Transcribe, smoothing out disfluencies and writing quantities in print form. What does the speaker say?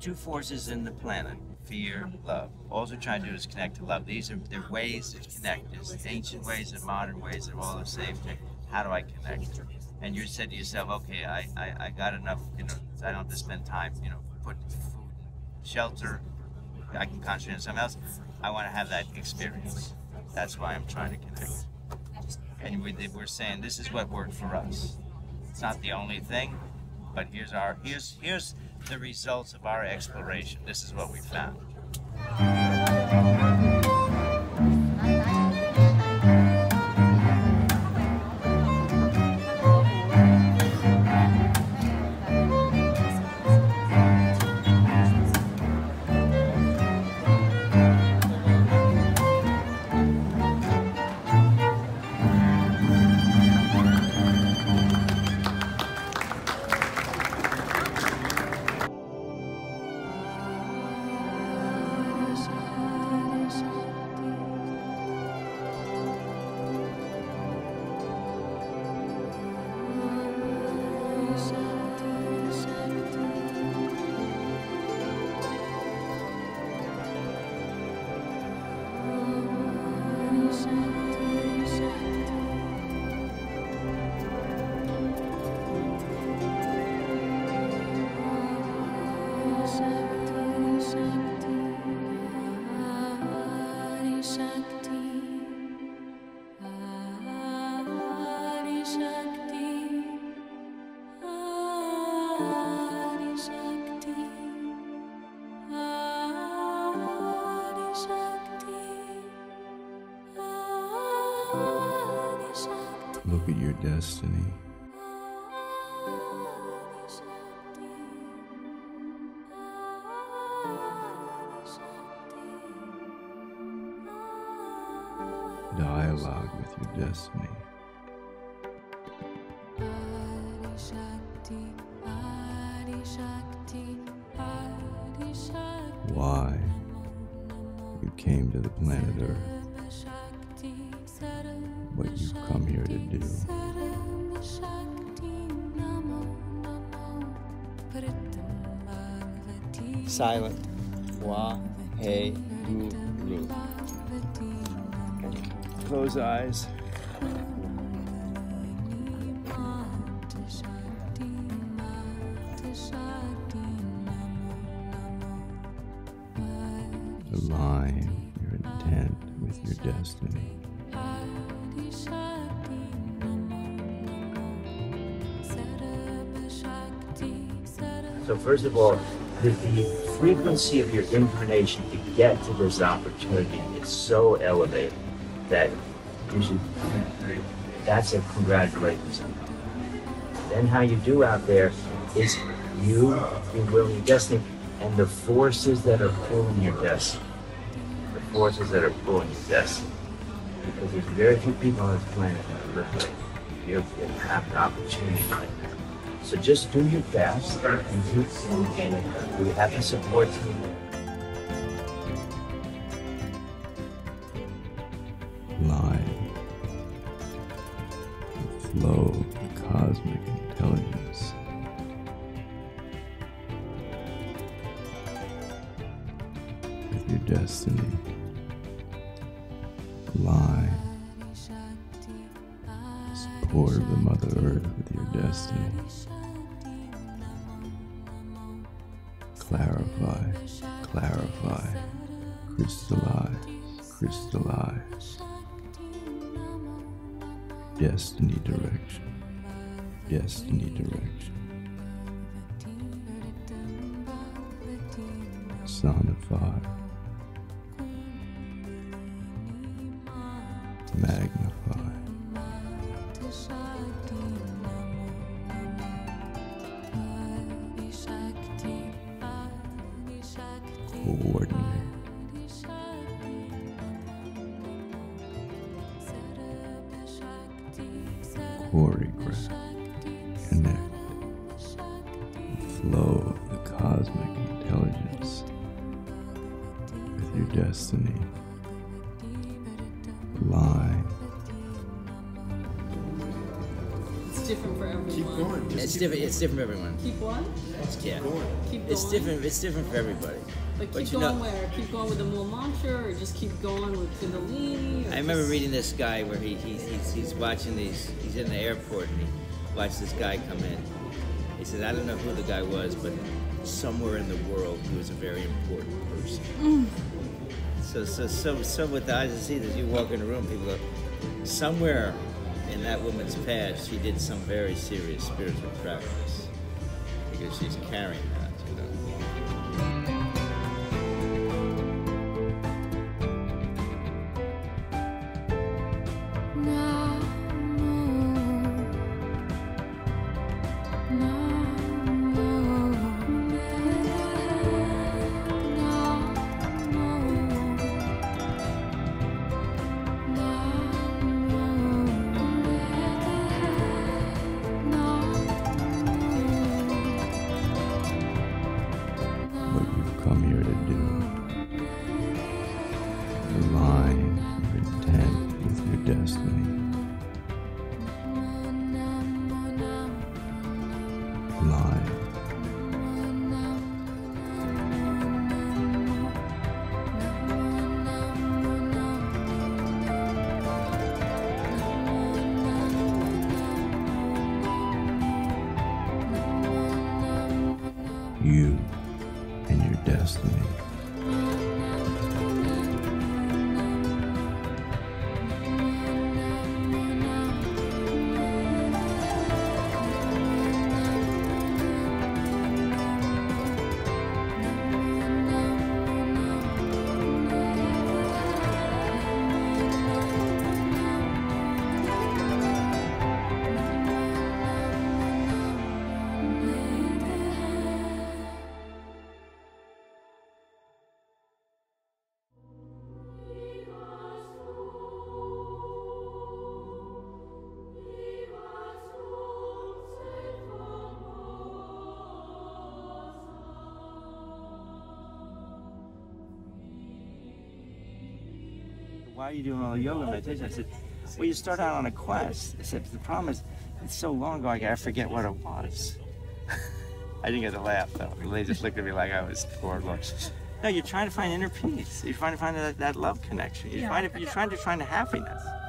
two forces in the planet: fear, love. All we're trying to do is connect to love. These are the ways to connect. There's ancient ways and modern ways. They're all the same thing. How do I connect? And you said to yourself, okay, I got enough, you know, I don't have to spend time, you know, putting food and shelter. I can concentrate on something else. I want to have that experience. That's why I'm trying to connect. And we're saying this is what worked for us. It's not the only thing, but here's the results of our exploration. This is what we found. Look at your destiny. Dialogue with your destiny. Why you came to the planet Earth. What you've come here to do. Silent. Wa, hey, ru, ru. Close eyes. Align your intent with your destiny. So first of all, the frequency of your incarnation to get to this opportunity is so elevated that you should, that's a congratulations. Then how you do out there is you, your will, your destiny, and the forces that are pulling your destiny. The forces that are pulling your destiny. Because there's very few people on this planet that live like you have an opportunity like that. So just do your best and keep thinking. We have the support team. Line. The flow of cosmic intelligence. With your destiny. Line. Support of the Mother Earth with your destiny. Clarify, clarify, crystallize, crystallize. Destiny direction, destiny direction. Sonify, magnify. Coordinate. Choreograph. Connect. The flow of the cosmic intelligence with your destiny. Align. different for everyone. Keep going. It's different. It's different for everyone. Keep what? Yeah. Keep going. It's different. It's different for everybody. But But keep you going know- where? Keep going with the more mantra, or just keep going with Kundalini? Or I remember just- reading this guy where he's watching these. He's in the airport and he watched this guy come in. He says, I don't know who the guy was, but somewhere in the world he was a very important person. So with the eyes of see, as you walk in the room, people go, somewhere in that woman's past, she did some very serious spiritual practice because she's carrying that, you know. What you've come here to do. Align your intent with your destiny. Align. You and your destiny. Why are you doing all the yoga meditation? I said, well, you start out on a quest. I said, the problem is, it's so long ago, I forget what it was. I didn't get to laugh, though. They just looked at me like I was forlorn. No, you're trying to find inner peace. You're trying to find that love connection. You're trying to find happiness.